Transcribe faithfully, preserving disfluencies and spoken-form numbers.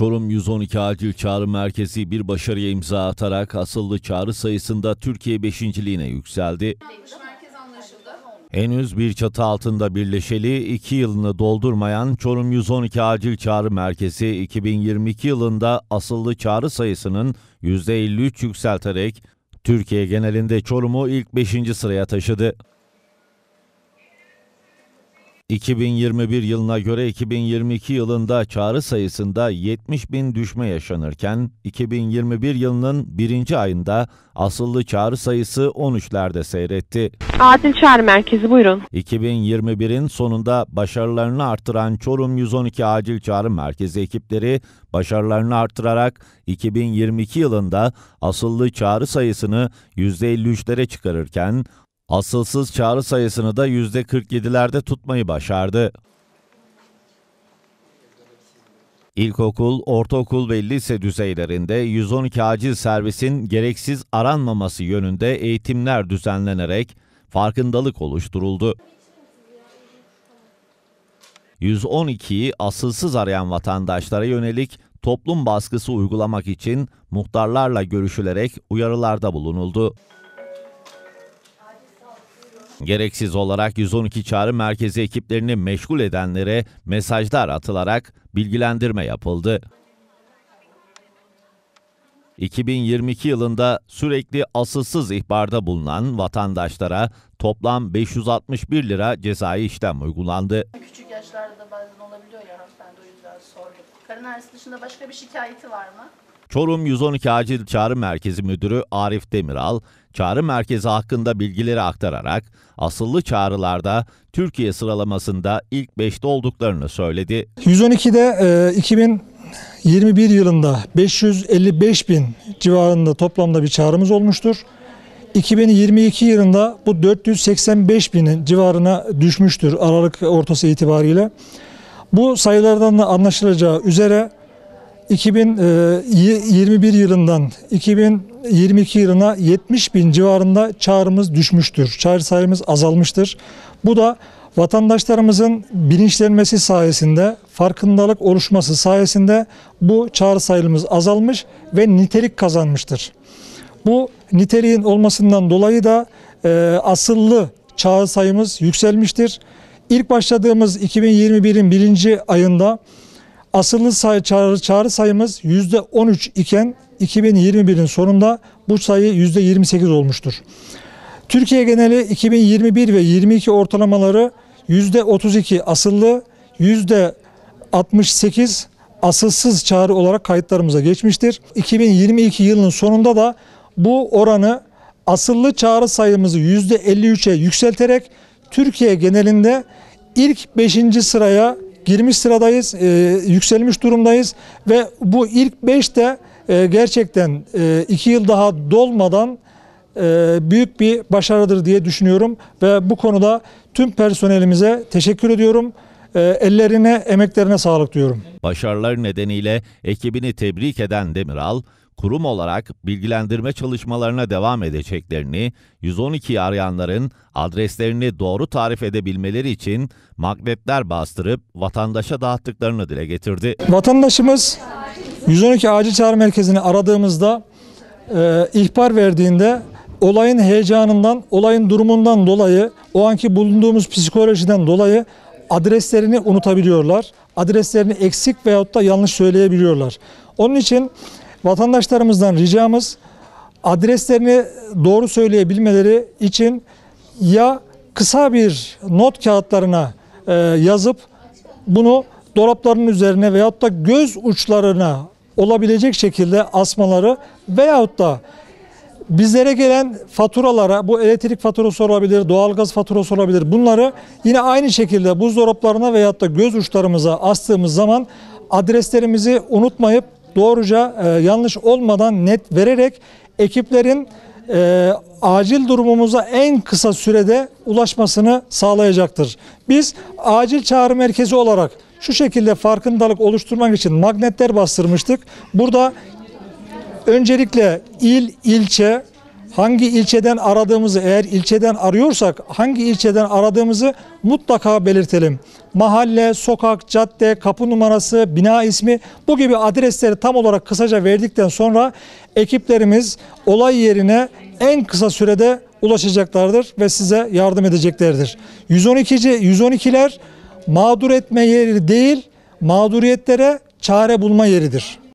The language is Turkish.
Çorum yüz on iki Acil Çağrı Merkezi bir başarıya imza atarak asıllı çağrı sayısında Türkiye beşinciliğine yükseldi. Henüz bir çatı altında birleşeli iki yılını doldurmayan Çorum yüz on iki Acil Çağrı Merkezi iki bin yirmi iki yılında asıllı çağrı sayısının yüzde elli üç yükselterek Türkiye genelinde Çorum'u ilk beşinci sıraya taşıdı. iki bin yirmi bir yılına göre iki bin yirmi iki yılında çağrı sayısında yetmiş bin düşme yaşanırken iki bin yirmi bir yılının birinci ayında asıllı çağrı sayısı on üçlerde seyretti. Acil Çağrı Merkezi buyurun. iki bin yirmi birin sonunda başarılarını artıran Çorum yüz on iki Acil Çağrı Merkezi ekipleri başarılarını artırarak iki bin yirmi iki yılında asıllı çağrı sayısını yüzde elli üçlere çıkarırken asılsız çağrı sayısını da yüzde kırk yedilerde tutmayı başardı. İlkokul, ortaokul ve lise düzeylerinde yüz on iki acil servisin gereksiz aranmaması yönünde eğitimler düzenlenerek farkındalık oluşturuldu. yüz on ikiyi asılsız arayan vatandaşlara yönelik toplum baskısı uygulamak için muhtarlarla görüşülerek uyarılarda bulunuldu. Gereksiz olarak yüz on iki çağrı merkezi ekiplerini meşgul edenlere mesajlar atılarak bilgilendirme yapıldı. iki bin yirmi iki yılında sürekli asılsız ihbarda bulunan vatandaşlara toplam beş yüz altmış bir lira cezai işlem uygulandı. Küçük yaşlarda da bazen olabiliyor ya, hanımefendi, o yüzden sordum. Karın ağrısı dışında başka bir şikayeti var mı? Çorum yüz on iki Acil Çağrı Merkezi Müdürü Arif Demiral, çağrı merkezi hakkında bilgileri aktararak asıllı çağrılarda Türkiye sıralamasında ilk beşte olduklarını söyledi. yüz on iki'de e, iki bin yirmi bir yılında beş yüz elli beş bin civarında toplamda bir çağrımız olmuştur. iki bin yirmi iki yılında bu dört yüz seksen beş binin civarına düşmüştür Aralık ortası itibariyle. Bu sayılardan da anlaşılacağı üzere iki bin yirmi bir yılından iki bin yirmi iki yılına yetmiş bin civarında çağrımız düşmüştür. Çağrı sayımız azalmıştır. Bu da vatandaşlarımızın bilinçlenmesi sayesinde, farkındalık oluşması sayesinde bu çağrı sayımız azalmış ve nitelik kazanmıştır. Bu niteliğin olmasından dolayı da e, asıllı çağrı sayımız yükselmiştir. İlk başladığımız iki bin yirmi bir'in birinci ayında asıllı say çağrı, çağrı sayımız yüzde on üç iken iki bin yirmi bir'in sonunda bu sayı yüzde yirmi sekiz olmuştur. Türkiye geneli iki bin yirmi bir ve yirmi iki ortalamaları yüzde otuz iki asıllı, yüzde altmış sekiz asılsız çağrı olarak kayıtlarımıza geçmiştir. iki bin yirmi iki yılının sonunda da bu oranı asıllı çağrı sayımızı yüzde elli üç'e yükselterek Türkiye genelinde ilk beşinci sıraya girmiş sıradayız, e, yükselmiş durumdayız ve bu ilk beşte e, gerçekten e, iki yıl daha dolmadan e, büyük bir başarıdır diye düşünüyorum ve bu konuda tüm personelimize teşekkür ediyorum. E, ellerine, emeklerine sağlık diyorum. Başarılar nedeniyle ekibini tebrik eden Demiral, kurum olarak bilgilendirme çalışmalarına devam edeceklerini, yüz on iki'yi arayanların adreslerini doğru tarif edebilmeleri için magnetler bastırıp vatandaşa dağıttıklarını dile getirdi. Vatandaşımız yüz on iki Acil Çağrı Merkezi'ni aradığımızda e, ihbar verdiğinde olayın heyecanından, olayın durumundan dolayı, o anki bulunduğumuz psikolojiden dolayı adreslerini unutabiliyorlar. Adreslerini eksik veyahut da yanlış söyleyebiliyorlar. Onun için vatandaşlarımızdan ricamız adreslerini doğru söyleyebilmeleri için ya kısa bir not kağıtlarına e, yazıp bunu dolaplarının üzerine veyahut da göz uçlarına olabilecek şekilde asmaları veyahut da bizlere gelen faturalara, bu elektrik faturası olabilir, doğalgaz faturası olabilir, bunları yine aynı şekilde buzdolaplarına veyahut da göz uçlarımıza astığımız zaman adreslerimizi unutmayıp doğruca e, yanlış olmadan net vererek ekiplerin e, acil durumumuza en kısa sürede ulaşmasını sağlayacaktır. Biz acil çağrı merkezi olarak şu şekilde farkındalık oluşturmak için magnetler bastırmıştık. Burada öncelikle il, ilçe hangi ilçeden aradığımızı, eğer ilçeden arıyorsak hangi ilçeden aradığımızı mutlaka belirtelim. Mahalle, sokak, cadde, kapı numarası, bina ismi, bu gibi adresleri tam olarak kısaca verdikten sonra ekiplerimiz olay yerine en kısa sürede ulaşacaklardır ve size yardım edeceklerdir. yüz on iki yüz on ikiler mağdur etme yeri değil, mağduriyetlere çare bulma yeridir.